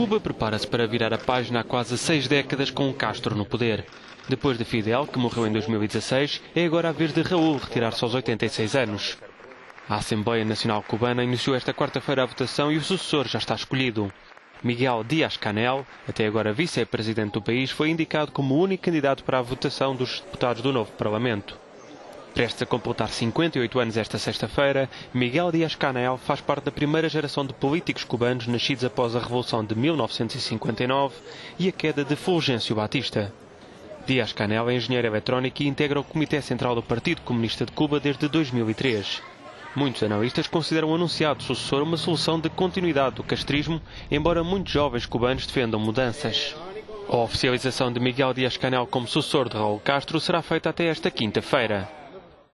Cuba prepara-se para virar a página há quase 6 décadas com Castro no poder. Depois de Fidel, que morreu em 2016, é agora a vez de Raúl retirar-se aos 86 anos. A Assembleia Nacional Cubana iniciou esta quarta-feira a votação e o sucessor já está escolhido. Miguel Díaz-Canel, até agora vice-presidente do país, foi indicado como o único candidato para a votação dos deputados do novo Parlamento. Prestes a completar 58 anos esta sexta-feira, Miguel Díaz-Canel faz parte da primeira geração de políticos cubanos nascidos após a Revolução de 1959 e a queda de Fulgêncio Batista. Díaz-Canel é engenheiro eletrónico e integra o Comitê Central do Partido Comunista de Cuba desde 2003. Muitos analistas consideram o anunciado sucessor uma solução de continuidade do castrismo, embora muitos jovens cubanos defendam mudanças. A oficialização de Miguel Díaz-Canel como sucessor de Raúl Castro será feita até esta quinta-feira.